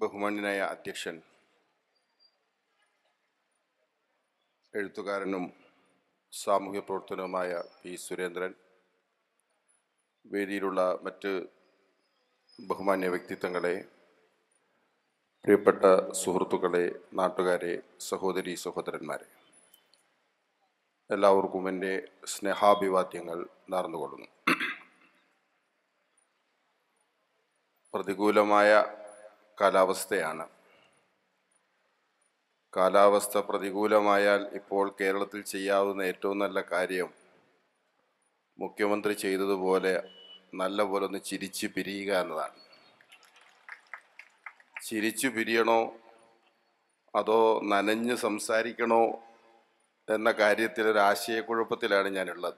ബഹുമാന്യനായ അധ്യക്ഷൻ, എഴുത്തുകാരനും സാമൂഹ്യ പ്രവർത്തനവുമായ പി സുരേന്ദ്രൻ, വേദിയിലുള്ള മറ്റ് ബഹുമാന്യ വ്യക്തിത്വങ്ങളെ, പ്രിയപ്പെട്ട സുഹൃത്തുക്കളെ, നാട്ടുകാരെ, സഹോദരീ സഹോദരന്മാരെ, എല്ലാവർക്കും എൻ്റെ സ്നേഹാഭിവാദ്യങ്ങൾ നേർന്നുകൊള്ളുന്നു. പ്രതികൂലമായ കാലാവസ്ഥയാണ്. കാലാവസ്ഥ പ്രതികൂലമായാൽ ഇപ്പോൾ കേരളത്തിൽ ചെയ്യാവുന്ന ഏറ്റവും നല്ല കാര്യം മുഖ്യമന്ത്രി ചെയ്തതുപോലെ നല്ലപോലെ ഒന്ന് ചിരിച്ചു പിരിയുക എന്നതാണ്. ചിരിച്ചു പിരിയണോ അതോ നനഞ്ഞ് സംസാരിക്കണോ എന്ന കാര്യത്തിൽ ഒരു ആശയക്കുഴപ്പത്തിലാണ് ഞാനുള്ളത്.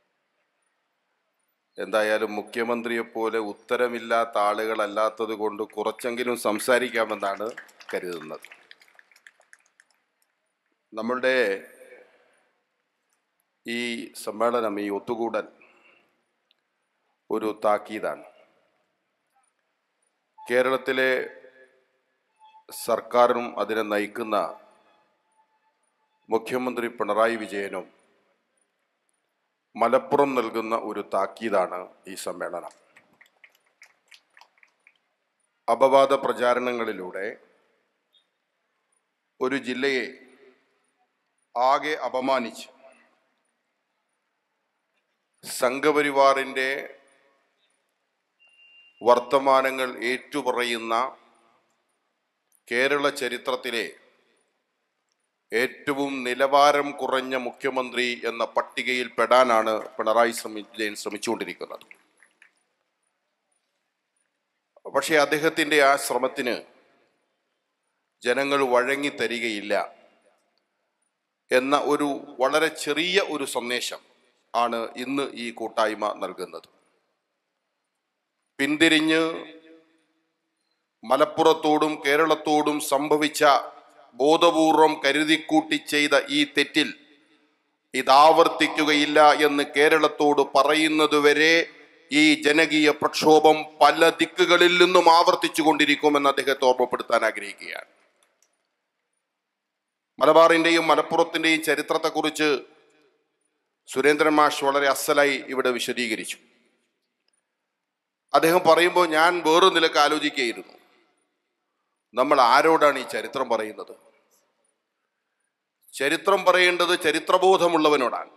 എന്തായാലും മുഖ്യമന്ത്രിയെപ്പോലെ ഉത്തരമില്ലാത്ത ആളുകളല്ലാത്തത് കൊണ്ട് കുറച്ചെങ്കിലും സംസാരിക്കാമെന്നാണ് കരുതുന്നത്. നമ്മളുടെ ഈ സമ്മേളനം, ഈ ഒത്തുകൂടൽ ഒരു താക്കീതാണ്. കേരളത്തിലെ സർക്കാരും അതിനെ നയിക്കുന്ന മുഖ്യമന്ത്രി പിണറായി വിജയനും മലപ്പുറം നൽകുന്ന ഒരു താക്കീതാണ് ഈ സമ്മേളനം. അപവാദ പ്രചാരണങ്ങളിലൂടെ ഒരു ജില്ലയെ ആകെ അപമാനിച്ച് സംഘപരിവാറിൻ്റെ വർത്തമാനങ്ങൾ ഏറ്റുപറയുന്ന കേരള ചരിത്രത്തിലെ ഏറ്റവും നിലവാരം കുറഞ്ഞ മുഖ്യമന്ത്രി എന്ന പട്ടികയിൽ പെടാനാണ് പിണറായി വിജയൻ ശ്രമിച്ചുകൊണ്ടിരിക്കുന്നത്. പക്ഷേ അദ്ദേഹത്തിൻ്റെ ആ ശ്രമത്തിന് ജനങ്ങൾ വഴങ്ങിത്തരികയില്ല എന്ന ഒരു വളരെ ചെറിയ ഒരു സന്ദേശം ആണ് ഇന്ന് ഈ കൂട്ടായ്മ നൽകുന്നത്. പിന്തിരിഞ്ഞ് മലപ്പുറത്തോടും കേരളത്തോടും സംഭവിച്ച ബോധപൂർവം കരുതിക്കൂട്ടി ചെയ്ത ഈ തെറ്റിൽ ഇതാവർത്തിക്കുകയില്ല എന്ന് കേരളത്തോട് പറയുന്നതുവരെ ഈ ജനകീയ പ്രക്ഷോഭം പല ദിക്കുകളിൽ നിന്നും ആവർത്തിച്ചു കൊണ്ടിരിക്കുമെന്ന് അദ്ദേഹത്തെ ഓർമ്മപ്പെടുത്താൻ ആഗ്രഹിക്കുകയാണ്. മലബാറിൻ്റെയും മലപ്പുറത്തിൻ്റെയും ചരിത്രത്തെക്കുറിച്ച് സുരേന്ദ്രൻ മാഷ് വളരെ അസലായി ഇവിടെ വിശദീകരിച്ചു. അദ്ദേഹം പറയുമ്പോൾ ഞാൻ വേറൊരു നിലക്ക് ആലോചിക്കുകയായിരുന്നു, നമ്മൾ ആരോടാണ് ഈ ചരിത്രം പറയുന്നത്? ചരിത്രം പറയേണ്ടത് ചരിത്രബോധമുള്ളവനോടാണ്.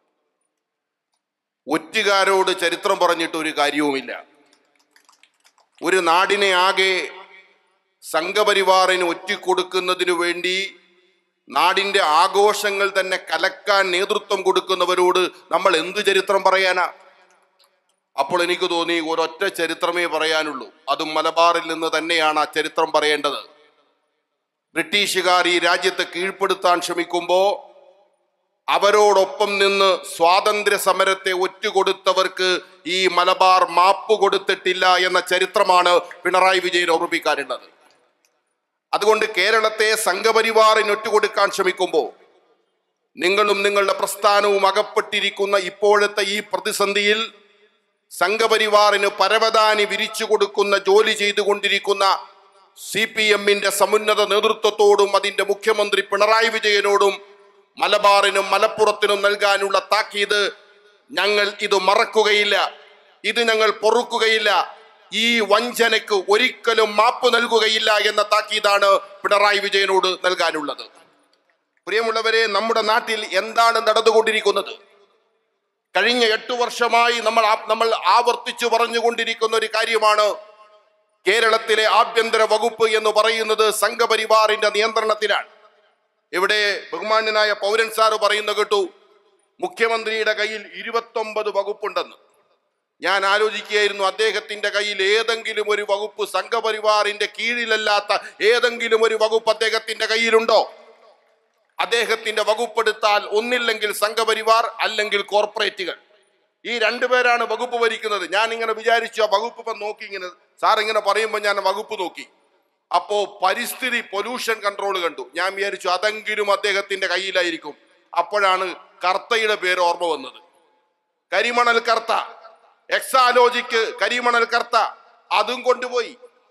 ഒറ്റുകാരോട് ചരിത്രം പറഞ്ഞിട്ട് ഒരു കാര്യവുമില്ല. ഒരു നാടിനെ ആകെ സംഘപരിവാറിന് ഒറ്റിക്കൊടുക്കുന്നതിനു വേണ്ടി നാടിൻ്റെ ആഘോഷങ്ങൾ തന്നെ കലക്കാൻ നേതൃത്വം കൊടുക്കുന്നവരോട് നമ്മൾ എന്ത് ചരിത്രം പറയാനാ? അപ്പോൾ എനിക്ക് തോന്നി ഒരൊറ്റ ചരിത്രമേ പറയാനുള്ളൂ. അതും മലബാറിൽ നിന്ന് തന്നെയാണ് ആ ചരിത്രം പറയേണ്ടത്. ബ്രിട്ടീഷുകാർ ഈ രാജ്യത്തെ കീഴ്പ്പെടുത്താൻ ശ്രമിക്കുമ്പോൾ അവരോടൊപ്പം നിന്ന് സ്വാതന്ത്ര്യ സമരത്തെ ഒറ്റുകൊടുത്തവർക്ക് ഈ മലബാർ മാപ്പ് കൊടുത്തിട്ടില്ല എന്ന ചരിത്രമാണ് പിണറായി വിജയൻ ഓർമ്മിപ്പിക്കാനുള്ളത്. അതുകൊണ്ട് കേരളത്തെ സംഘപരിവാറിന് ഒറ്റുകൊടുക്കാൻ ശ്രമിക്കുമ്പോൾ നിങ്ങളും നിങ്ങളുടെ പ്രസ്ഥാനവും അകപ്പെട്ടിരിക്കുന്ന ഇപ്പോഴത്തെ ഈ പ്രതിസന്ധിയിൽ സംഘപരിവാറിന് പരവതാനി വിരിച്ചു കൊടുക്കുന്ന ജോലി ചെയ്തുകൊണ്ടിരിക്കുന്ന CPM-ന്റെ സമുന്നത നേതൃത്വത്തോടും അതിൻ്റെ മുഖ്യമന്ത്രി പിണറായി വിജയനോടും മലബാറിനും മലപ്പുറത്തിനും നൽകാനുള്ള താക്കീത്, ഞങ്ങൾ ഇത് മറക്കുകയില്ല, ഇത് ഞങ്ങൾ പൊറുക്കുകയില്ല, ഈ വഞ്ചനയ്ക്ക് ഒരിക്കലും മാപ്പ് നൽകുകയില്ല എന്ന താക്കീതാണ് പിണറായി വിജയനോട് നൽകാനുള്ളത്. പ്രിയമുള്ളവരെ, നമ്മുടെ നാട്ടിൽ എന്താണ് നടന്നുകൊണ്ടിരിക്കുന്നത്? കഴിഞ്ഞ 8 വർഷമായി നമ്മൾ ആവർത്തിച്ചു പറഞ്ഞുകൊണ്ടിരിക്കുന്ന ഒരു കാര്യമാണ്, കേരളത്തിലെ ആഭ്യന്തര വകുപ്പ് എന്ന് പറയുന്നത് സംഘപരിവാറിന്റെ നിയന്ത്രണത്തിലാണ്. ഇവിടെ ബഹുമാന്യനായ പൗരൻ സാറ് പറയുന്ന കേട്ടു, മുഖ്യമന്ത്രിയുടെ കയ്യിൽ 29 വകുപ്പുണ്ടെന്ന്. ഞാൻ ആലോചിക്കുകയായിരുന്നു, അദ്ദേഹത്തിന്റെ കയ്യിൽ ഏതെങ്കിലും ഒരു വകുപ്പ് സംഘപരിവാറിന്റെ കീഴിലല്ലാത്ത ഏതെങ്കിലും ഒരു വകുപ്പ് അദ്ദേഹത്തിന്റെ കയ്യിലുണ്ടോ? അദ്ദേഹത്തിന്റെ വകുപ്പെടുത്താൽ ഒന്നില്ലെങ്കിൽ സംഘപരിവാർ, അല്ലെങ്കിൽ കോർപ്പറേറ്റുകൾ. ഈ 2 പേരാണ് വകുപ്പ് ഭരിക്കുന്നത്. ഞാൻ ഇങ്ങനെ വിചാരിച്ചു, ആ വകുപ്പ് ഇപ്പം നോക്കി, ഇങ്ങനെ സാർ ഇങ്ങനെ പറയുമ്പോൾ ഞാൻ വകുപ്പ് നോക്കി. അപ്പോ പരിസ്ഥിതി പൊല്യൂഷൻ കൺട്രോൾ കണ്ടു. ഞാൻ വിചാരിച്ചു അതെങ്കിലും അദ്ദേഹത്തിന്റെ കയ്യിലായിരിക്കും. അപ്പോഴാണ് കർത്തയുടെ പേര് ഓർമ്മ വന്നത്. കരിമണൽ കർത്ത, എക്സാലോജിക്ക് കരിമണൽ കർത്ത, അതും കൊണ്ടുപോയി.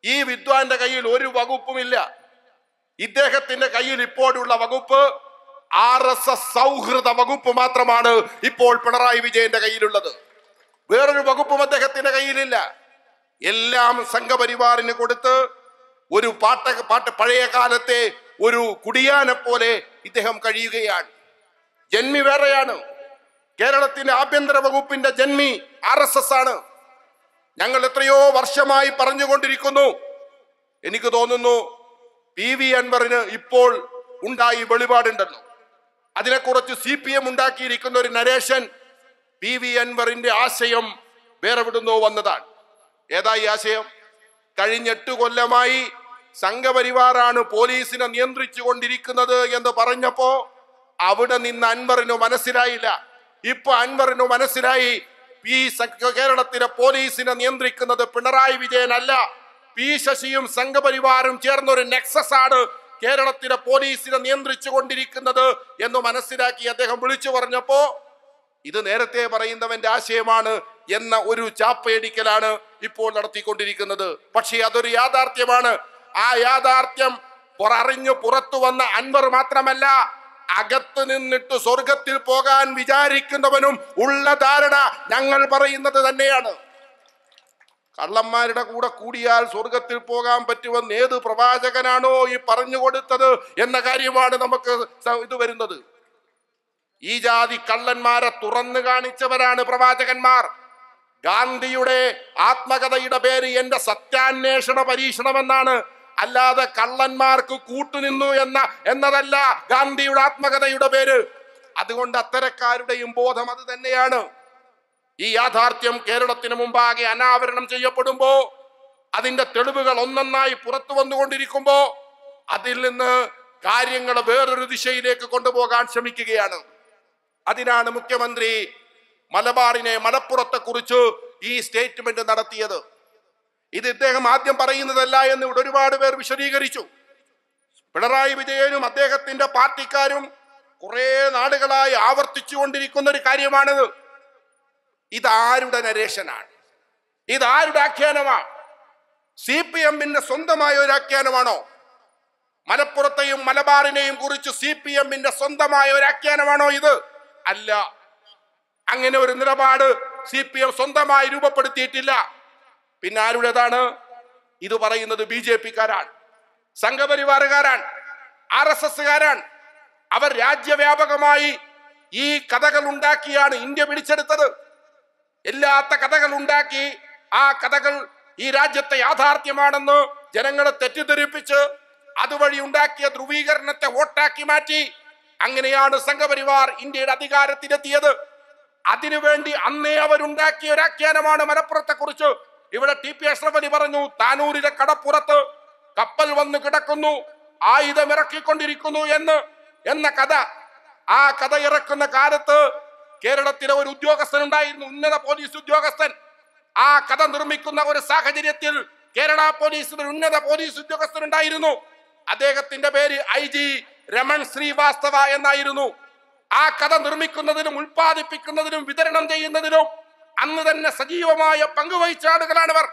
ഈ വിദ്വാന്റെ കയ്യിൽ ഒരു വകുപ്പുമില്ല. ഇദ്ദേഹത്തിന്റെ കയ്യിൽ ഇപ്പോഴുള്ള വകുപ്പ് RSS സൗഹൃദ വകുപ്പ് മാത്രമാണ് ഇപ്പോൾ പിണറായി വിജയന്റെ കയ്യിലുള്ളത്. വേറൊരു വകുപ്പും അദ്ദേഹത്തിന്റെ കയ്യിലില്ല. എല്ലാം സംഘപരിവാറിന് കൊടുത്ത് ഒരു പഴയ കാലത്തെ ഒരു കുടിയാനെ പോലെ ഇദ്ദേഹം കഴിയുകയാണ്. ജന്മി വേറെയാണ്. കേരളത്തിന്റെ ആഭ്യന്തര വകുപ്പിന്റെ ജന്മി RSS ആണ്. ഞങ്ങൾ എത്രയോ വർഷമായി പറഞ്ഞുകൊണ്ടിരിക്കുന്നു. എനിക്ക് തോന്നുന്നു PV അൻവറിന് ഇപ്പോൾ ഉണ്ടായി വെളിപാടുണ്ടല്ലോ. അതിനെക്കുറിച്ച് CPM ഉണ്ടാക്കിയിരിക്കുന്ന ഒരു നരേഷൻ PV അൻവറിന്റെ ആശയം വേറെ വിടുന്നോ വന്നതാണ്. ഏതായി ആശയം? കഴിഞ്ഞ 8 കൊല്ലമായി സംഘപരിവാറാണ് പോലീസിനെ നിയന്ത്രിച്ചു കൊണ്ടിരിക്കുന്നത് എന്ന് പറഞ്ഞപ്പോ അവിടെ നിന്ന് അൻവറിന് മനസ്സിലായില്ല. ഇപ്പൊ അൻവറിന് മനസ്സിലായി ഈ കേരളത്തിലെ പോലീസിനെ നിയന്ത്രിക്കുന്നത് പിണറായി വിജയൻ അല്ല, P ശശിയും സംഘപരിവാറും ചേർന്നൊരു നെക്സസ് ആണ് കേരളത്തിലെ പോലീസിനെ നിയന്ത്രിച്ചു കൊണ്ടിരിക്കുന്നത് എന്ന് മനസ്സിലാക്കി അദ്ദേഹം വിളിച്ചു പറഞ്ഞപ്പോ ഇത് നേരത്തെ പറയുന്നവന്റെ ആശയമാണ് എന്ന ഒരു ചാപ്പയടിക്കലാണ് ഇപ്പോൾ നടത്തിക്കൊണ്ടിരിക്കുന്നത്. പക്ഷേ അതൊരു യാഥാർത്ഥ്യമാണ്. ആ യാഥാർത്ഥ്യം അറിഞ്ഞു പുറത്തു വന്ന അൻവർ മാത്രമല്ല, അകത്ത് നിന്നിട്ട് സ്വർഗത്തിൽ പോകാൻ വിചാരിക്കുന്നവനും ഉള്ള ധാരണ ഞങ്ങൾ പറയുന്നത് തന്നെയാണ്. കള്ളന്മാരുടെ കൂടെ കൂടിയാൽ സ്വർഗത്തിൽ പോകാൻ പറ്റുമെന്ന് ഏത് പ്രവാചകനാണോ ഈ പറഞ്ഞു കൊടുത്തത് എന്ന കാര്യമാണ് നമുക്ക് ഇത് വരുന്നത്. ഈ ജാതി കള്ളന്മാരെ തുറന്നു കാണിച്ചവരാണ് പ്രവാചകന്മാർ. ഗാന്ധിയുടെ ആത്മകഥയുടെ പേര് എന്റെ സത്യാന്വേഷണ പരീക്ഷണമെന്നാണ്, അല്ലാതെ കള്ളന്മാർക്ക് കൂട്ടുനിന്നു എന്നതല്ല ഗാന്ധിയുടെ ആത്മകഥയുടെ പേര്. അതുകൊണ്ട് അത്തരക്കാരുടെയും ബോധം അത് തന്നെയാണ്. ഈ യാഥാർത്ഥ്യം കേരളത്തിന് മുമ്പാകെ അനാവരണം ചെയ്യപ്പെടുമ്പോ, അതിന്റെ തെളിവുകൾ ഒന്നൊന്നായി പുറത്തു വന്നുകൊണ്ടിരിക്കുമ്പോ അതിൽ നിന്ന് കാര്യങ്ങൾ വേറൊരു ദിശയിലേക്ക് കൊണ്ടുപോകാൻ ശ്രമിക്കുകയാണ്. അതിനാണ് മുഖ്യമന്ത്രി മലപ്പുറത്തെ കുറിച്ച് ഈ സ്റ്റേറ്റ്മെന്റ് നടത്തിയത്. ഇത് ഇദ്ദേഹം ആദ്യം പറയുന്നതല്ല എന്ന് ഇവിടെ ഒരുപാട് പേർ വിശദീകരിച്ചു. പിണറായി വിജയനും അദ്ദേഹത്തിന്റെ പാർട്ടിക്കാരും കുറെ നാളുകളായി ആവർത്തിച്ചു കൊണ്ടിരിക്കുന്ന ഒരു കാര്യമാണിത്. ഇതാരുടെ നരേഷനാണ്? ഇതാരുടെ ആഖ്യാനമാണ്? CPM-ന്റെ സ്വന്തമായ ഒരു ആഖ്യാനമാണോ? മലപ്പുറത്തെയും മലബാറിനെയും കുറിച്ച് CPM-ന്റെ സ്വന്തമായ ഒരു ആഖ്യാനമാണോ ഇത്? അല്ല. അങ്ങനെ ഒരു നിലപാട് CPM സ്വന്തമായി രൂപപ്പെടുത്തിയിട്ടില്ല. പിന്നെ ആരുടേതാണ് ഇത് പറയുന്നത്? BJP-കാരാണ്, സംഘപരിവാറുകാരാണ്, RSS-കാരാണ്. അവർ രാജ്യവ്യാപകമായി ഈ കഥകൾ ഉണ്ടാക്കിയാണ് ഇന്ത്യ പിടിച്ചെടുത്തത്. എല്ലാത്ത കഥകൾ ഉണ്ടാക്കി ആ കഥകൾ ഈ രാജ്യത്തെ യാഥാർത്ഥ്യമാണെന്ന് ജനങ്ങളെ തെറ്റിദ്ധരിപ്പിച്ച് അതുവഴി ഉണ്ടാക്കിയ ധ്രുവീകരണത്തെ വോട്ടാക്കി മാറ്റി. അങ്ങനെയാണ് സംഘപരിവാർ ഇന്ത്യയുടെ അധികാരത്തിലെത്തിയത്. അതിനുവേണ്ടി അന്നേ അവരുണ്ടാക്കിയ ഒരു ആഖ്യാനമാണ് മലപ്പുറത്തെ കുറിച്ച്. ഇവിടെ TP അഷ്റഫ് അലി പറഞ്ഞു, താനൂരിലെ കടപ്പുറത്ത് കപ്പൽ വന്ന് കിടക്കുന്നു, ആയുധം ഇറക്കിക്കൊണ്ടിരിക്കുന്നു എന്ന കഥ. ആ കഥ ഇറക്കുന്ന കാലത്ത് കേരളത്തിലെ ഒരു ഉദ്യോഗസ്ഥൻ ഉണ്ടായിരുന്നു, ഉന്നത പോലീസ് ഉദ്യോഗസ്ഥൻ. ആ കഥ നിർമ്മിക്കുന്ന ഒരു സാഹചര്യത്തിൽ കേരള പോലീസിൽ ഒരു ഉന്നത പോലീസ് ഉദ്യോഗസ്ഥൻ ഉണ്ടായിരുന്നു. അദ്ദേഹത്തിന്റെ പേര് IG രമൺ ശ്രീവാസ്തവ എന്നായിരുന്നു. ആ കഥ നിർമ്മിക്കുന്നതിനും ഉൽപ്പാദിപ്പിക്കുന്നതിനും വിതരണം ചെയ്യുന്നതിനും അന്ന് തന്നെ സജീവമായ പങ്കുവഹിച്ച ആളുകളാണവർ.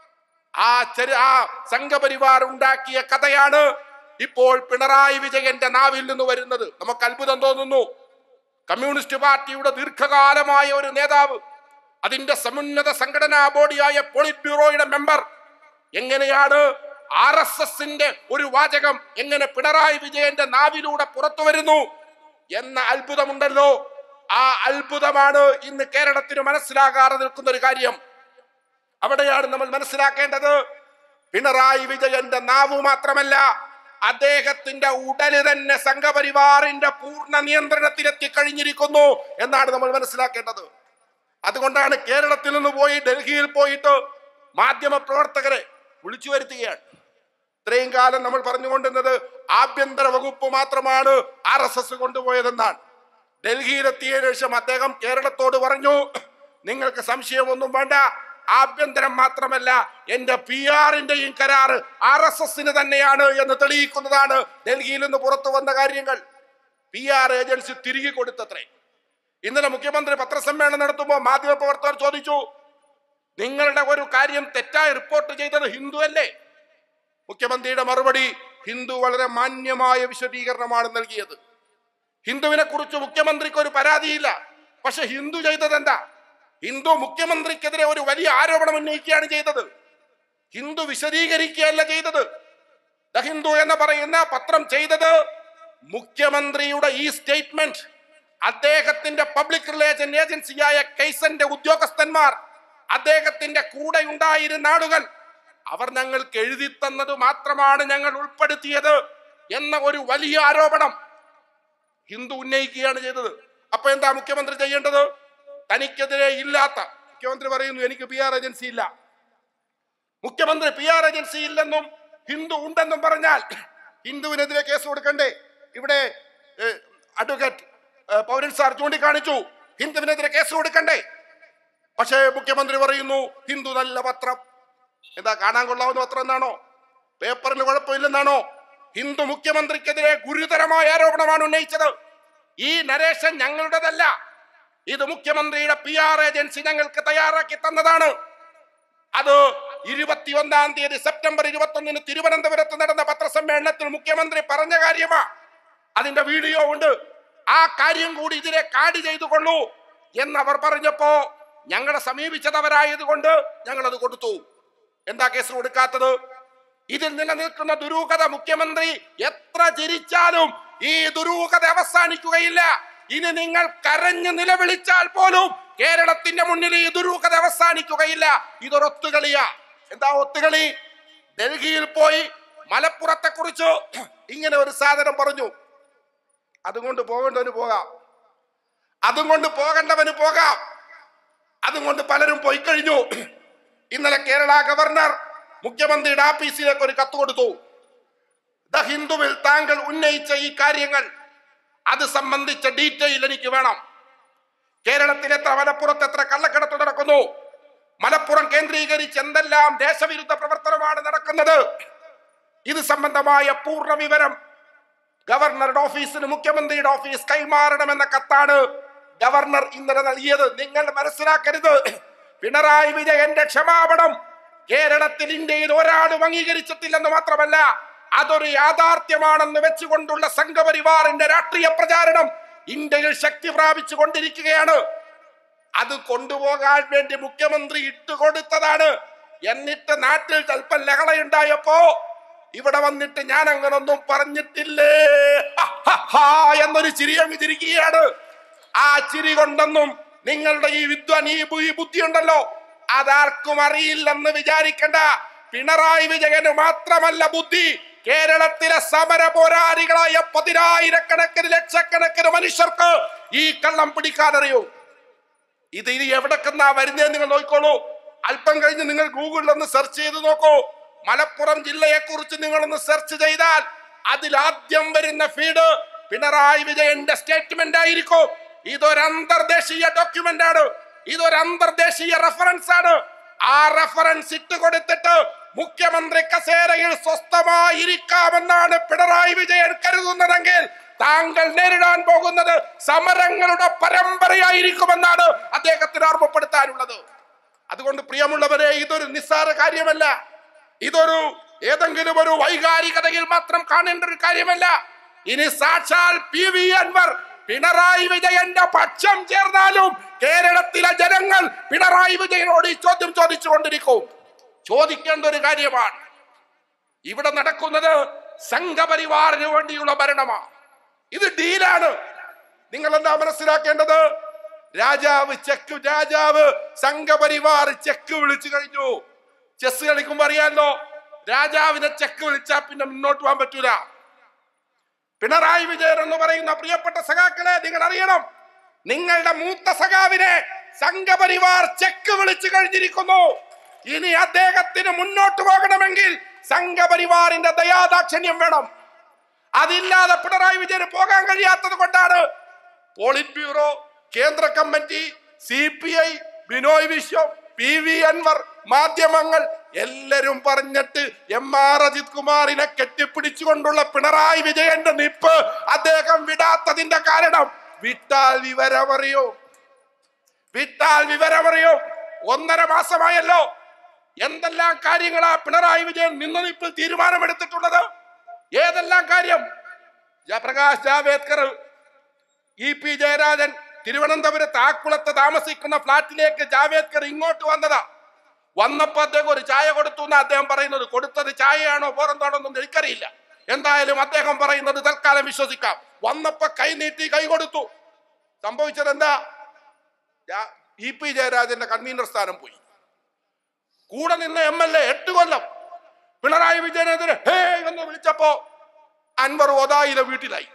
ആ സംഘപരിവാർ ഉണ്ടാക്കിയ കഥയാണ് ഇപ്പോൾ പിണറായി വിജയന്റെ നാവിൽ നിന്ന് വരുന്നത്. നമുക്ക് അത്ഭുതം തോന്നുന്നു. കമ്മ്യൂണിസ്റ്റ് പാർട്ടിയുടെ ദീർഘകാലമായ ഒരു നേതാവ്, അതിന്റെ സമുന്നത സംഘടനാ ബോഡിയായ പോളിറ്റ് ബ്യൂറോയുടെ മെമ്പർ, എങ്ങനെയാണ് RSS-ന്റെ ഒരു വാചകം എങ്ങനെ പിണറായി വിജയന്റെ നാവിലൂടെ പുറത്തു വരുന്നു എന്ന അത്ഭുതമുണ്ടല്ലോ. ആ അത്ഭുതമാണ് ഇന്ന് കേരളത്തിന് മനസ്സിലാകാതെ നിൽക്കുന്ന ഒരു കാര്യം. അവിടെയാണ് നമ്മൾ മനസ്സിലാക്കേണ്ടത്. പിണറായി വിജയന്റെ നാവ് മാത്രമല്ല, അദ്ദേഹത്തിന്റെ ഉടല് തന്നെ സംഘപരിവാറിന്റെ പൂർണ്ണ നിയന്ത്രണത്തിലെത്തി കഴിഞ്ഞിരിക്കുന്നു എന്നാണ് നമ്മൾ മനസ്സിലാക്കേണ്ടത്. അതുകൊണ്ടാണ് കേരളത്തിൽ നിന്ന് പോയി ഡൽഹിയിൽ പോയിട്ട് മാധ്യമ പ്രവർത്തകരെ വിളിച്ചു വരുത്തുകയാണ്. ഇത്രയും കാലം നമ്മൾ പറഞ്ഞുകൊണ്ടിരുന്നത് ആഭ്യന്തര വകുപ്പ് മാത്രമാണ് RSS കൊണ്ടുപോയതെന്നാണ്. ഡൽഹിയിലെത്തിയതിനു ശേഷം അദ്ദേഹം കേരളത്തോട് പറഞ്ഞു, നിങ്ങൾക്ക് സംശയമൊന്നും വേണ്ട, ആഭ്യന്തരം മാത്രമല്ല എന്റെ PR-ന്റെയും കരാറ് RSS-ന് തന്നെയാണ് എന്ന് തെളിയിക്കുന്നതാണ് ഡൽഹിയിൽ നിന്ന് പുറത്തു വന്ന കാര്യങ്ങൾ. PR ഏജൻസി തിരികെ കൊടുത്തത്രേ. ഇന്നലെ മുഖ്യമന്ത്രി പത്രസമ്മേളനം നടത്തുമ്പോൾ മാധ്യമപ്രവർത്തകർ ചോദിച്ചു, നിങ്ങളുടെ ഒരു കാര്യം തെറ്റായി റിപ്പോർട്ട് ചെയ്തത് ഹിന്ദു അല്ലേ? മുഖ്യമന്ത്രിയുടെ മറുപടി ഹിന്ദു വളരെ മാന്യമായ വിശദീകരണമാണ് നൽകിയത്. ഹിന്ദുവിനെ കുറിച്ച് മുഖ്യമന്ത്രിക്ക് ഒരു പരാതിയില്ല. പക്ഷെ ഹിന്ദു ചെയ്തത് എന്താ? ഹിന്ദു മുഖ്യമന്ത്രിക്കെതിരെ ഒരു വലിയ ആരോപണം ഉന്നയിക്കുകയാണ് ചെയ്തത്. ഹിന്ദു വിശദീകരിക്കുകയല്ല ചെയ്തത്. ദ ഹിന്ദു എന്ന് പറയുന്ന പത്രം ചെയ്തത് മുഖ്യമന്ത്രിയുടെ ഈ സ്റ്റേറ്റ്മെന്റ് അദ്ദേഹത്തിന്റെ പബ്ലിക് റിലേഷൻ ഏജൻസിയായ കൈസന്റെ ഉദ്യോഗസ്ഥന്മാർ, അദ്ദേഹത്തിന്റെ കൂടെ ഉണ്ടായിരുന്ന ആളുകൾ, അവർ ഞങ്ങൾക്ക് എഴുതി തന്നത് മാത്രമാണ് ഞങ്ങൾ ഉൾപ്പെടുത്തിയത് എന്ന ഒരു വലിയ ആരോപണം ഹിന്ദു ഉന്നയിക്കുകയാണ് ചെയ്തത്. അപ്പൊ എന്താ മുഖ്യമന്ത്രി ചെയ്യേണ്ടത്? തനിക്കെതിരെ ഇല്ലാത്ത, മുഖ്യമന്ത്രി പറയുന്നു എനിക്ക് PR ഏജൻസി ഇല്ല. മുഖ്യമന്ത്രി PR ഏജൻസി ഇല്ലെന്നും ഹിന്ദു ഉണ്ടെന്നും പറഞ്ഞാൽ ഹിന്ദുവിനെതിരെ കേസ് കൊടുക്കണ്ടേ? ഇവിടെ അഡ്വക്കേറ്റ് പൗരൻ സാർ ചൂണ്ടിക്കാണിച്ചു, ഹിന്ദുവിനെതിരെ കേസ് കൊടുക്കണ്ടേ? പക്ഷേ മുഖ്യമന്ത്രി പറയുന്നു ഹിന്ദു നല്ല പത്രം. എന്താ, കാണാൻ കൊള്ളാവുന്ന പത്രം എന്നാണോ? പേപ്പറിൽ കുഴപ്പമില്ലെന്നാണോ? ഹിന്ദു മുഖ്യമന്ത്രിക്കെതിരെ ഗുരുതരമായ ആരോപണമാണ് ഉന്നയിച്ചത്. ഈ നരേഷൻ ഞങ്ങളുടേതല്ല, ഇത് മുഖ്യമന്ത്രിയുടെ PR ഏജൻസി ഞങ്ങൾക്ക് തയ്യാറാക്കി തന്നതാണ്. അത് 21-ാം തീയതി സെപ്റ്റംബർ 21-ന് തിരുവനന്തപുരത്ത് നടന്ന പത്രസമ്മേളനത്തിൽ മുഖ്യമന്ത്രി പറഞ്ഞ കാര്യമാ. അതിന്റെ വീഡിയോ ഉണ്ട്. ആ കാര്യം കൂടി ഇതിനെ കാർഡ് ചെയ്തുകൊള്ളൂ എന്നവർ പറഞ്ഞപ്പോ ഞങ്ങളെ സമീപിച്ചതവരായതുകൊണ്ട് ഞങ്ങൾ അത് കൊടുത്തു. എന്താ കേസ് കൊടുക്കാത്തത്? ഇതിൽ നിലനിൽക്കുന്ന ദുരൂഹത മുഖ്യമന്ത്രി എത്ര ചിരിച്ചാലും ഈ ദുരൂഹത അവസാനിക്കുകയില്ല. ഇനി നിങ്ങൾ കരഞ്ഞു നിലവിളിച്ചാൽ പോലും കേരളത്തിന്റെ മുന്നിൽ ഈ ദുരൂഹത അവസാനിക്കുകയില്ല. ഇതൊരു ഒത്തുകളിയാ. എന്താ ഒത്തുകളി? ഡൽഹിയിൽ പോയി മലപ്പുറത്തെ കുറിച്ച് ഇങ്ങനെ ഒരു സാധനം പറഞ്ഞു. അതുകൊണ്ട് പോകേണ്ടവന് പോകാം, അതുകൊണ്ട് പോകേണ്ടവന് പോകാം. അതുകൊണ്ട് പലരും പോയി കഴിഞ്ഞു. ഇന്നലെ കേരള ഗവർണർ മുഖ്യമന്ത്രിയുടെ ആഫീസിലേക്ക് ഒരു കത്ത് കൊടുത്തു. ദ ഹിന്ദുവിൽ താങ്കൾ ഉന്നയിച്ച ഈ കാര്യങ്ങൾ, അത് സംബന്ധിച്ച ഡീറ്റെയിൽ എനിക്ക് വേണം. കേരളത്തിൽ എത്ര, മലപ്പുറത്ത് എത്ര കള്ളക്കടത്ത് നടക്കുന്നു, മലപ്പുറം കേന്ദ്രീകരിച്ച് എന്തെല്ലാം ദേശവിരുദ്ധ പ്രവർത്തനമാണ് നടക്കുന്നത്, ഇത് സംബന്ധമായ പൂർണ്ണ വിവരം ഗവർണറുടെ ഓഫീസിന് മുഖ്യമന്ത്രിയുടെ ഓഫീസ് കൈമാറണമെന്ന കത്താണ് ഗവർണർ ഇന്നലെ നൽകിയത്. നിങ്ങൾ മനസ്സിലാക്കരുത്, പിണറായി വിജയന്റെ ക്ഷമാപണം കേരളത്തിൽ, ഇന്ത്യയിൽ ഒരാളും അംഗീകരിച്ചിട്ടില്ലെന്ന് മാത്രമല്ല, അതൊരു യാഥാർത്ഥ്യമാണെന്ന് വെച്ചുകൊണ്ടുള്ള സംഘപരിവാറിന്റെ രാഷ്ട്രീയ പ്രചാരണം ഇന്ത്യയിൽ ശക്തി പ്രാപിച്ചു കൊണ്ടിരിക്കുകയാണ്. അത് കൊണ്ടുപോകാൻ വേണ്ടി മുഖ്യമന്ത്രി ഇട്ടുകൊടുത്തതാണ്. എന്നിട്ട് നാട്ടിൽ ചിലപ്പോൾ ലഹളയുണ്ടായപ്പോ ഇവിടെ വന്നിട്ട് ഞാൻ അങ്ങനൊന്നും പറഞ്ഞിട്ടില്ലേ എന്നൊരു ചിരി അങ്ങ് ചിരിക്കുകയാണ്. ആ ചിരി കൊണ്ടൊന്നും നിങ്ങളുടെ ഈ വിദ്വാൻ ഈ ബുദ്ധി ഉണ്ടല്ലോ, അതാർക്കും അറിയില്ലെന്ന് വിചാരിക്കണ്ട. പിണറായി വിജയന് മാത്രമല്ല ബുദ്ധി, കേരളത്തിലെ സമര പോരാളികളായ 10,000-കണക്കിന് ലക്ഷക്കണക്കിന് മനുഷ്യർക്ക് ഈ കള്ളം പിടിക്കാനറിയൂ. ഇത് ഇനി എവിടേക്കെന്നാ വരുന്നതെന്ന് നിങ്ങൾ നോക്കിക്കോളൂ. അല്പം കഴിഞ്ഞ് നിങ്ങൾ ഗൂഗിളിൽ ഒന്ന് സെർച്ച് ചെയ്ത് നോക്കൂ. മലപ്പുറം ജില്ലയെ കുറിച്ച് നിങ്ങളൊന്ന് സെർച്ച് ചെയ്താൽ അതിലാദ്യം വരുന്ന ഫീഡ് പിണറായി വിജയന്റെ സ്റ്റേറ്റ്മെന്റ് ആയിരിക്കും. ഇതൊരു അന്തർദേശീയ ഡോക്യുമെന്റ് ആണ്, ഇതൊരു അന്തർദേശീയ റെഫറൻസ് ആണ്. ആ റെഫറൻസ് ഇട്ട് കൊടുത്തിട്ട് മുഖ്യമന്ത്രി കസേരയിൽ സ്വസ്ഥമായിരിക്കാമെന്നാണ് പിണറായി വിജയൻ കരുതുന്നതെങ്കിൽ താങ്കൾ നേരിടാൻ പോകുന്നത് സമരങ്ങളുടെ പരമ്പരയായിരിക്കുമെന്നാണ് അദ്ദേഹത്തിന് ഓർമ്മപ്പെടുത്താനുള്ളത്. അതുകൊണ്ട് പ്രിയമുള്ളവരെ, ഇതൊരു നിസ്സാര കാര്യമല്ല, ഇതൊരു ഏതെങ്കിലും ഒരു വൈകാരികതയിൽ മാത്രം കാണേണ്ട ഒരു കാര്യമല്ല. ഇനി സാക്ഷാൽ PV അൻവർ പിണറായി വിജയന്റെ പക്ഷം ചേർന്നാലും കേരളത്തിലെ ജനങ്ങൾ പിണറായി വിജയനോട് ഈ ചോദ്യം ചോദിച്ചുകൊണ്ടിരിക്കും. ചോദിക്കേണ്ട ഒരു കാര്യമാണ്. ഇവിടെ നടക്കുന്നത് സംഘപരിവാറിന് വേണ്ടിയുള്ള ഭരണമാണ്. ഇത് ഡീലാണ്. നിങ്ങൾ എന്താ മനസ്സിലാക്കേണ്ടത്? രാജാവ് സംഘപരിവാർ ചെക്ക് വിളിച്ചു കഴിഞ്ഞു. ചെസ് കളിക്കുമ്പോ അറിയാലോ, രാജാവിനെ ചെക്ക് വിളിച്ചാൽ പിന്നെ മുന്നോട്ട് പോകാൻ പറ്റൂല. പിണറായി വിജയൻ എന്ന് പറയുന്ന പ്രിയപ്പെട്ട സഖാക്കളെ, നിങ്ങൾ അറിയണം, നിങ്ങളുടെ മൂത്ത സഖാവിനെ സംഘപരിവാർ ചെക്ക് വിളിച്ചു കഴിഞ്ഞിരിക്കുന്നു. ഇനി അദ്ദേഹത്തിന് മുന്നോട്ട് പോകണമെങ്കിൽ സംഘപരിവാറിന്റെ ദയാദാക്ഷിണ്യം വേണം. അതില്ലാതെ പിണറായി വിജയന് പോകാൻ കഴിയാത്തത് കൊണ്ടാണ് പോളിറ്റ് ബ്യൂറോ, കേന്ദ്ര committee, CPI, Binoy Viswam, PV Anwar, മാധ്യമങ്ങൾ എല്ലാരും പറഞ്ഞിട്ട് MR അജിത് കുമാറിനെ കെട്ടിപ്പിടിച്ചുകൊണ്ടുള്ള പിണറായി വിജയന്റെ നിപ്പ് അദ്ദേഹം വിടാത്തതിന്റെ കാരണം വിട്ടാൽ വിവരമറിയോ. 1.5 മാസമായല്ലോ എന്തെല്ലാം കാര്യങ്ങളാ പിണറായി വിജയൻ നിന്നതിപ്പോൾ തീരുമാനമെടുത്തിട്ടുള്ളത്? ഏതെല്ലാം കാര്യം? പ്രകാശ് ജാവേദ്കർ, ഇ.പി. ജയരാജൻ തിരുവനന്തപുരത്ത് ആക്കുളത്ത് താമസിക്കുന്ന ഫ്ലാറ്റിലേക്ക് ജാവേദ്കർ ഇങ്ങോട്ട് വന്നതാ. വന്നപ്പോ അദ്ദേഹം ഒരു ചായ കൊടുത്തു എന്നാ അദ്ദേഹം പറയുന്നത്. കൊടുത്തത് ചായയാണോ വേറെന്താണോ ഒന്നും എനിക്കറിയില്ല. എന്തായാലും അദ്ദേഹം പറയുന്നത് തൽക്കാലം വിശ്വസിക്കാം. വന്നപ്പോ കൈ നീട്ടി കൈ കൊടുത്തു. സംഭവിച്ചത് എന്താ? ഇ.പി. ജയരാജന്റെ കൺവീനർ സ്ഥാനം പോയി. കൂടെ നിന്ന് MLA 8 കൊല്ലം പിണറായി വിജയനെതിരെ ഹേ എന്ന് വിളിച്ചപ്പോ അൻവർ ഒതായിലെ വീട്ടിലായി.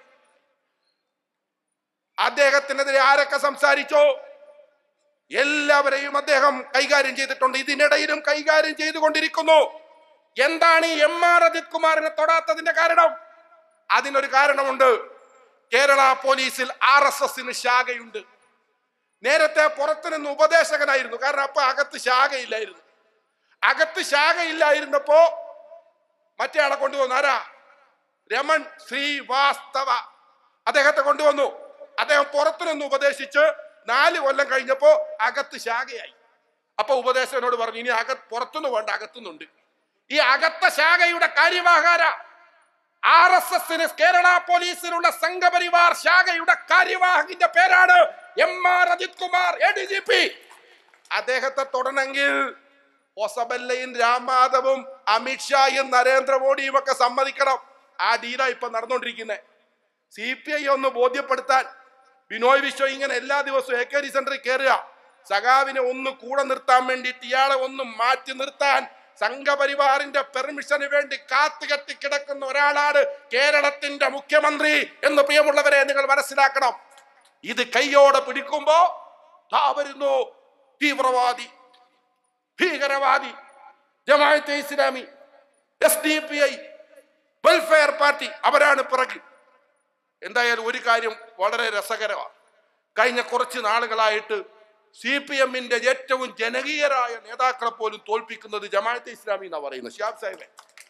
അദ്ദേഹത്തിനെതിരെ ആരൊക്കെ സംസാരിച്ചോ എല്ലാവരെയും അദ്ദേഹം കൈകാര്യം ചെയ്തിട്ടുണ്ട്. ഇതിനിടയിലും കൈകാര്യം ചെയ്തുകൊണ്ടിരിക്കുന്നു. എന്താണ് ഈ MR അജിത് കുമാറിനെ തൊടാത്തതിന്റെ കാരണം? അതിനൊരു കാരണമുണ്ട്. കേരള പോലീസിൽ RSSന് ശാഖയുണ്ട്. നേരത്തെ പുറത്തുനിന്ന് ഉപദേശകനായിരുന്നു. കാരണം അപ്പൊ അകത്ത് ശാഖയില്ലായിരുന്നു. അകത്ത് ശാഖയില്ലായിരുന്നപ്പോ മറ്റേ ആളെ കൊണ്ടുവന്നു. ആരാ? രമൺ ശ്രീവാസ്തവ. അദ്ദേഹത്തെ കൊണ്ടുവന്നു. അദ്ദേഹം പുറത്തുനിന്ന് ഉപദേശിച്ച് 4 കൊല്ലം കഴിഞ്ഞപ്പോ അകത്ത് ശാഖയായി. അപ്പൊ ഉപദേശകനോട് പറഞ്ഞു, ഇനി പുറത്തുനിന്ന് വേണ്ട, അകത്തുനിന്നുണ്ട്. ഈ അകത്ത ശാഖയുടെ കാര്യവാഹകര RSSന് കേരള പോലീസിലുള്ള സംഘപരിവാർ ശാഖയുടെ കാര്യവാഹകന്റെ പേരാണ് MR അജിത് കുമാർ, ADGP. അദ്ദേഹത്തെ തൊടണമെങ്കിൽ ഹൊസബല്ലയും രാംമാധവും അമിത്ഷായും നരേന്ദ്രമോദിയും ഒക്കെ സമ്മതിക്കണം. ആ ഡീലാ ഇപ്പൊ നടന്നുകൊണ്ടിരിക്കുന്നത്. CPI ഒന്ന് ബോധ്യപ്പെടുത്താൻ ബിനോയ് വിശ്വം ഇങ്ങനെ എല്ലാ ദിവസവും AKD സെന്ററിൽ കയറുക. സഖാവിനെ ഒന്ന് കൂടെ നിർത്താൻ വേണ്ടിയിട്ട് ഇയാളെ ഒന്ന് മാറ്റി നിർത്താൻ സംഘപരിവാറിന്റെ പെർമിഷന് വേണ്ടി കാത്തുകെട്ടി കിടക്കുന്ന ഒരാളാണ് കേരളത്തിന്റെ മുഖ്യമന്ത്രി എന്ന് പ്രിയമുള്ളവരെ നിങ്ങൾ മനസ്സിലാക്കണം. ഇത് കയ്യോടെ പിടിക്കുമ്പോ വരുന്നു തീവ്രവാദി, ഭീകരവാദി, Jamaat-e Islami, SDPI, Welfare Party, അവരാണ് പിറകിൽ. എന്തായാലും ഒരു കാര്യം വളരെ രസകരമാണ്. കഴിഞ്ഞ കുറച്ച് നാളുകളായിട്ട് CPMന്റെ ഏറ്റവും ജനകീയരായ നേതാക്കളെ പോലും തോൽപ്പിക്കുന്നത് ജമാഅത്തെ ഇസ്ലാമി എന്നാ പറയുന്നത്. ഷിഹാബ് സാഹിബ്,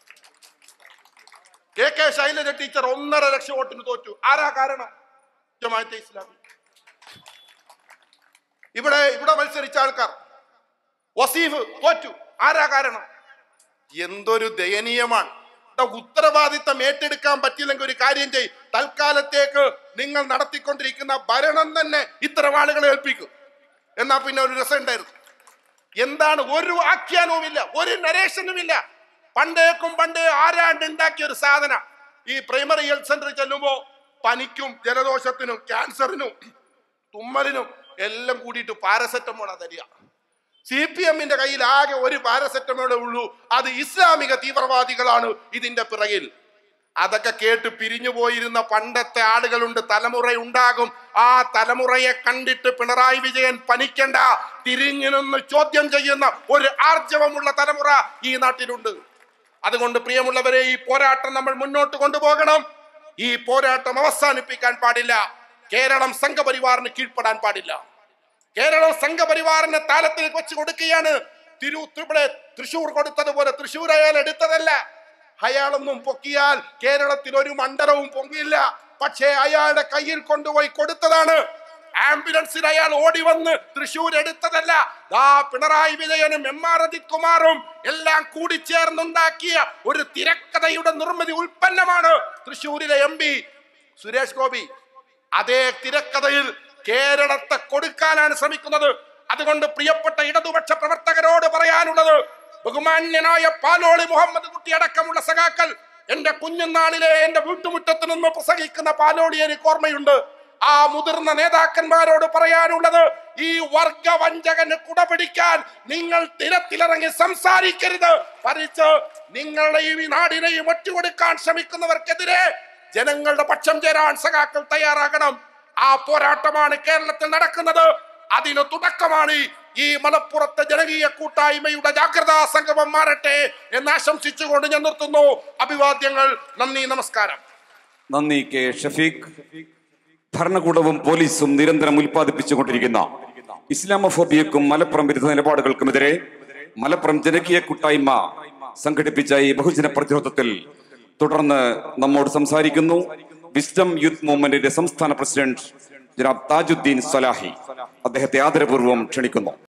KK ശൈലജ ടീച്ചർ 1.5 ലക്ഷം വോട്ടിന് തോറ്റു. ആരാ കാരണം? ജമാഅത്തെ ഇസ്ലാമി. ഇവിടെ മത്സരിച്ച ആൾക്കാർ വസീഫ് തോറ്റു. ആരാ കാരണം? എന്തൊരു ദയനീയമാണ്. ഉത്തരവാദിത്തം ഏറ്റെടുക്കാൻ പറ്റില്ലെങ്കിൽ ഒരു കാര്യം ചെയ്യും. തൽക്കാലത്തേക്ക് നിങ്ങൾ നടത്തിക്കൊണ്ടിരിക്കുന്ന ഭരണം തന്നെ ഇത്തരം ആളുകളെ ഏൽപ്പിക്കും. എന്നാ പിന്നെ ഒരു രസം ഉണ്ടായിരുന്നു. എന്താണ്? ഒരു ആഖ്യാനവുമില്ല, ഒരു നരേഷനുമില്ല. പണ്ടേ ആരാണ്ട് ഉണ്ടാക്കിയ ഒരു സാധന. ഈ പ്രൈമറി ഹെൽത്ത് സെന്ററിൽ ചെല്ലുമ്പോ പനിക്കും ജലദോഷത്തിനും ക്യാൻസറിനും തുമ്മലിനും എല്ലാം കൂടിയിട്ട് പാരസെറ്റമോളാ തരിക. CPMന്റെ കയ്യിൽ ആകെ ഒരു പാരസെറ്റമോളേ ഉള്ളൂ. അത് ഇസ്ലാമിക തീവ്രവാദികളാണ് ഇതിന്റെ പിറകിൽ. അതൊക്കെ കേട്ട് പിരിഞ്ഞു പോയിരുന്ന പണ്ടത്തെ ആളുകളുണ്ട്, തലമുറയുണ്ടാകും. ആ തലമുറയെ കണ്ടിട്ട് പിണറായി വിജയൻ പനിക്കണ്ട. തിരിഞ്ഞു നിന്ന് ചോദ്യം ചെയ്യുന്ന ഒരു ആർജവമുള്ള തലമുറ ഈ നാട്ടിലുണ്ട്. അതുകൊണ്ട് പ്രിയമുള്ളവരെ, ഈ പോരാട്ടം നമ്മൾ മുന്നോട്ട് കൊണ്ടുപോകണം. ഈ പോരാട്ടം അവസാനിപ്പിക്കാൻ പാടില്ല. കേരളം സംഘപരിവാറിന് കീഴ്പ്പെടാൻ പാടില്ല. കേരളം സംഘപരിവാറിന്റെ താലത്തിൽ വെച്ച് കൊടുക്കുകയാണ്. തൃശൂർ കൊടുത്തതുപോലെ തൃശൂർ അയാൾ എടുത്തതല്ല. അയാളൊന്നും പൊക്കിയാൽ കേരളത്തിൽ ഒരു മണ്ഡലവും പൊങ്ങില്ല. പക്ഷേ അയാളുടെ കയ്യിൽ കൊണ്ടുപോയി കൊടുത്തതാണ്. ആംബുലൻസിൽ അയാൾ ഓടി വന്ന് തൃശൂർ എടുത്തതല്ല. പിണറായി വിജയനും MR അജിത് കുമാറും എല്ലാം കൂടിച്ചേർന്നുണ്ടാക്കിയ ഒരു തിരക്കഥയുടെ നിർമ്മിതി ഉൽപ്പന്നമാണ് തൃശൂരിലെ MP സുരേഷ് ഗോപി. അതേ തിരക്കഥയിൽ കേരളത്തെ കൊടുക്കാനാണ് ശ്രമിക്കുന്നത്. അതുകൊണ്ട് പ്രിയപ്പെട്ട ഇടതുപക്ഷ പ്രവർത്തകരോട് പറയാനുള്ളത്, ബഹുമാന്യനായ പാലോളി മുഹമ്മദ് കുട്ടി അടക്കമുള്ള സഖാക്കൾ, എന്റെ കുഞ്ഞുനാളിലെ എന്റെ വീട്ടുമുറ്റത്ത് നിന്ന് പ്രസംഗിക്കുന്ന പാലോളി എനിക്ക് ഓർമ്മയുണ്ട്. ആ മുതിർന്ന നേതാക്കന്മാരോട് പറയാനുള്ളത്, ഈ വർഗവഞ്ചകന് കുടപിടിക്കാൻ നിങ്ങൾ തിരത്തിലിറങ്ങി സംസാരിക്കരുത്. മറിച്ച് നിങ്ങളുടെയും ഈ നാടിനെയും ഒറ്റുകൊടുക്കാൻ ശ്രമിക്കുന്നവർക്കെതിരെ ജനങ്ങളുടെ പക്ഷം ചേരാൻ സഖാക്കൾ തയ്യാറാകണം. ആ പോരാട്ടമാണ് കേരളത്തിൽ നടക്കുന്നത്. അതിന് തുടക്കമാണ് ഈ മലപ്പുറത്തെ ജനകീയ കൂട്ടായ്മയുടെ ജാഗ്രതാ സംഗമം മാറട്ടെ എന്ന് ആശംസിച്ചുകൊണ്ട് ഞാൻ നിർത്തുന്നു. അഭിവാദ്യങ്ങൾ. നന്ദി, നമസ്കാരം. നന്ദി കെ ഷഫീഖ്. ഭരണകൂടവും പോലീസും നിരന്തരം ഉൽപ്പാദിപ്പിച്ചുകൊണ്ടിരിക്കുന്ന ഇസ്ലാമോഫോബിയക്കും മലപ്പുറം വിരുദ്ധ നിലപാടുകൾക്കുമെതിരെ മലപ്പുറം ജനകീയ കൂട്ടായ്മ സംഘടിപ്പിച്ച ഈ ബഹുജന പ്രതിരോധത്തിൽ തുടർന്ന് നമ്മോട് സംസാരിക്കുന്നു വിസ്ഡം യൂത്ത് മൂവ്മെന്റിന്റെ സംസ്ഥാന പ്രസിഡന്റ് ജനാബ് താജുദ്ദീൻ സലാഹി. അദ്ദേഹത്തെ ആദരപൂർവ്വം ക്ഷണിക്കുന്നു.